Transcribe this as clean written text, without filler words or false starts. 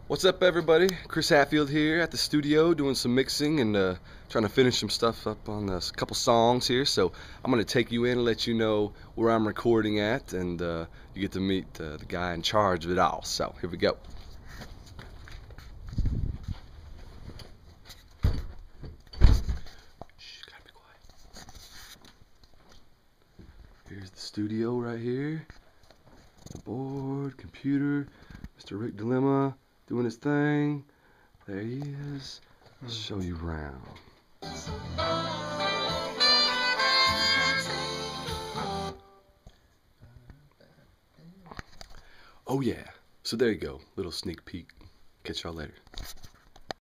What's up, everybody? Chris Hatfield here at the studio doing some mixing and trying to finish some stuff up on a couple songs here. So I'm going to take you in and let you know where I'm recording at, and you get to meet the guy in charge of it all. So here we go. Shh, gotta be quiet. Here's the studio right here. The board, computer, Mr. Rick Dilemma doing his thing. There he is. I'll show you around. Oh yeah. So there you go. Little sneak peek. Catch y'all later.